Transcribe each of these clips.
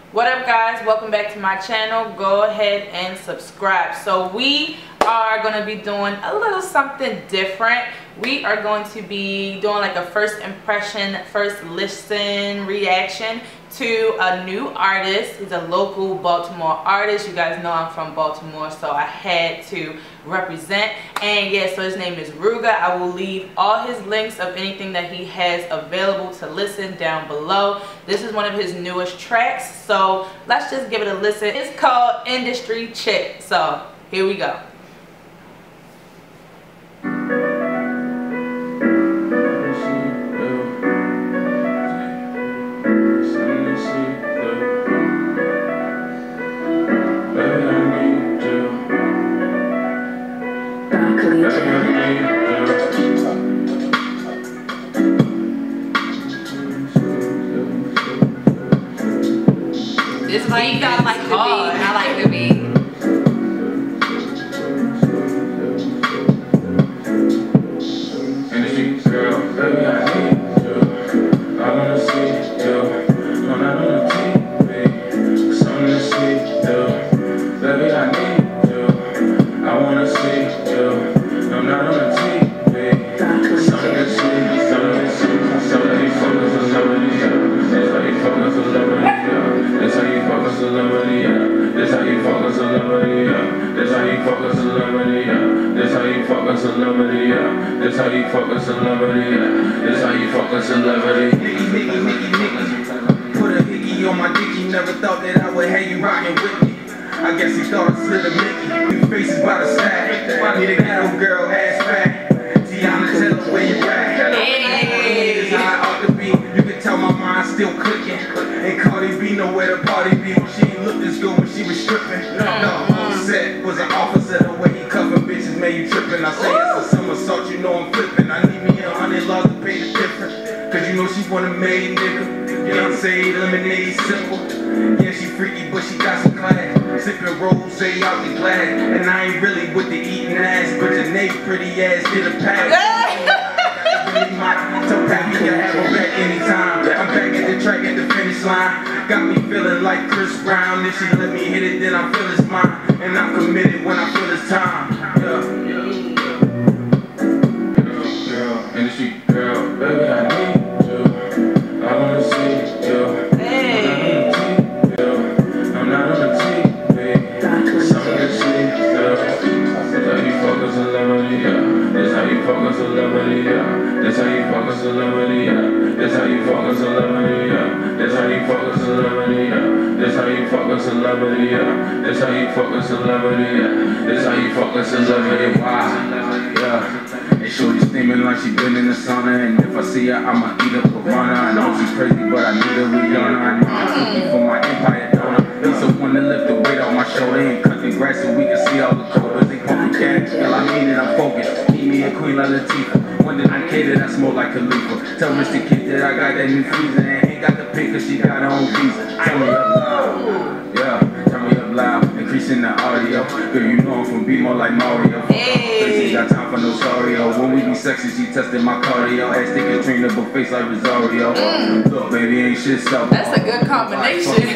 What up guys, welcome back to my channel. Go ahead and subscribe. So we are going to be doing a little something different. We are going to be doing like a first impression, first listen reaction to a new artist. He's a local Baltimore artist. You guys know I'm from Baltimore, so I had to represent. And yeah, so his name is Ruga. I will leave all his links of anything that he has available to listen down below. This is one of his newest tracks, so let's just give it a listen. It's called Industry Chick. So here we go. This beat got like the beat. I like the beat. Industry girl, baby, I need you. I wanna see you. No, not on the TV. Something to see you. Baby, I need you. I wanna see you. No, not on the TV. Something to see, something to see. Something you focus on somebody else. That's how you focus on somebody else. That's how you focus on somebody else. That's how you focus on somebody else. That's how you focus on somebody else. That's how you focus on somebody else. That's how you focus on somebody else. That's how you focus on somebody. Put a hickey on my dicky. Never thought that I would have you rocking with me. I guess he thought I slid a Mickey. New faces by the stack. Need a ghetto girl, ass fat. Tiana, tell her where you at. This is how I ought to be. You can tell my mind's still clicking. Ain't Cardi B nowhere to party be. She ain't look this good when she was stripping. No, set was an officer. The way he cuffing bitches made you tripping. I say it's a summer assault, you know I'm flipping. I need me 100 laws to pay the difference. Cause you know she want a made nigga. Beyonce, lemonade, simple. Yeah, she freaky, but she got some class. Sipping rose, out the glass. And I ain't really with the eating ass, but your name pretty ass did a pass. So happy to have her back anytime. I'm back at the track at the finish line. Got me feeling like Chris Brown. If she let me hit it, then I feel it's mine. And I'm committed when I feel it's time. Girl, industry girl, baby, I need you. I wanna see you. Hey. I'm not on the TV. Something to see, that's how you focus on somebody else. That's how you focus on somebody else. That's how you focus on somebody else. That's how you focus on somebody else. That's how you focus on somebody else. That's how you focus on somebody else. That's how you focus on somebody else. That's how you focus on somebody else. Wow, yeah. And shorty steaming like she been in the sauna. And if I see her, I'ma eat a piranha. I know she's crazy, but I need a Rihanna. I need a cookie for my empire donor. Need someone to lift the weight off my shoulder and cut the grass so we can see all the cobras. They pumping cash, girl, I mean it, I'm focused. Meet me a Queen like Latifah. When did I cater, that smoke like Khalifa. Tell Mr. Kid that I got that new freezer. And ain't got the pick cause she got her own visa. Tell me up loud, yeah, turn me up loud. Increasing the audio, girl, you know I'm from B-Mo like Mario. Hey. Got time for no sorry, when we be sexy, she testing my cardio. Ass thick Katrina, but face like Rosario. Look, baby, ain't shit so. That's a good combination.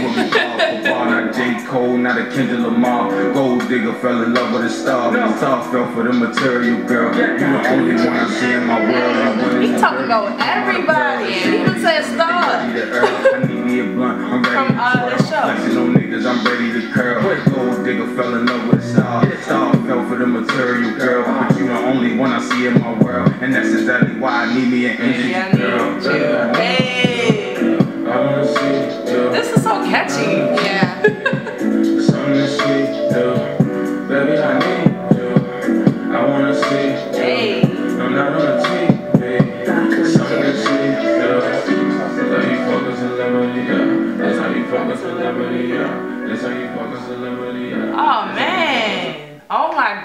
Not J. Cole, not a Kendrick Lamar. Gold digger fell in love with a star. Star fell for the material, girl. You the only one I see in my world. He talking about everybody. He even said star. I need me a blunt. I'm ready to the show. Flexing on niggas, I'm ready to curl. Gold digger fell in love with a star. Star fell for the material, girl. But you the only one I see in my world. And that's exactly why I need me an industry girl. Hey. I wanna see you. This is so catchy. Yeah. Something to see you. Baby, I need you. I wanna see you. Hey. I'm not on the TV. Something to see you. That's how you focus on somebody else. That's how you focus on somebody else. That's how you focus on somebody else. Oh man. Oh my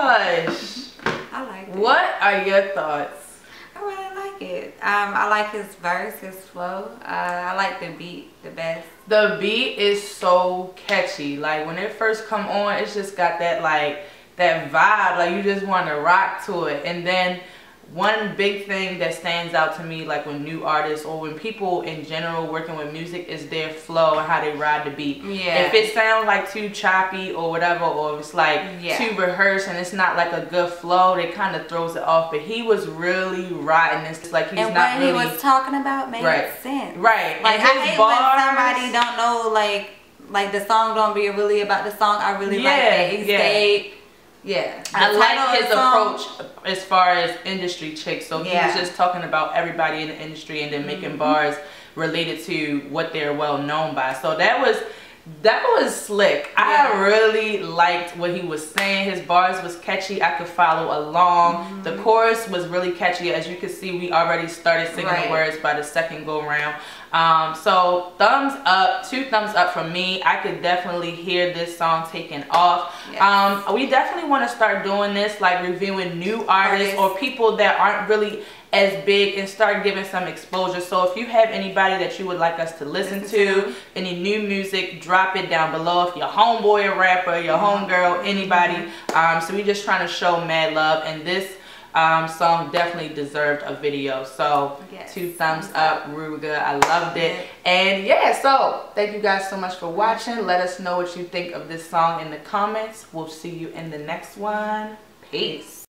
gosh. I like it. What are your thoughts? I really like it. I like his verse, his flow. I like the beat the best. The beat is so catchy. Like when it first come on, it's just got that like that vibe. Like you just want to rock to it. And then one big thing that stands out to me, like when new artists or when people in general working with music, is their flow and how they ride the beat. Yeah. If it sounds like too choppy or whatever, or if it's like too rehearsed and it's not like a good flow, it kind of throws it off. But he was really riding this, like he's and not really. And what he was talking about made sense. Right. Like, and I hate when somebody don't know, like the song don't be really about the song. I really like that he stayed. Yeah, I like his approach as far as industry chicks. So he was just talking about everybody in the industry and then making bars related to what they're well known by. So that was slick. I really liked what he was saying. His bars was catchy. I could follow along. The chorus was really catchy. As you can see, we already started singing the words by the second go round. So thumbs up, 2 thumbs up from me. I could definitely hear this song taking off. We definitely want to start doing this, like reviewing new artists or people that aren't really as big, and start giving some exposure. So if you have anybody that you would like us to listen to, any new music, drop it down below. If your homeboy a rapper, your homegirl, anybody. So we just trying to show mad love, and this song definitely deserved a video. So 2 thumbs up, Ruger. I loved it. And yeah, so thank you guys so much for watching. Let us know what you think of this song in the comments. We'll see you in the next one. Peace.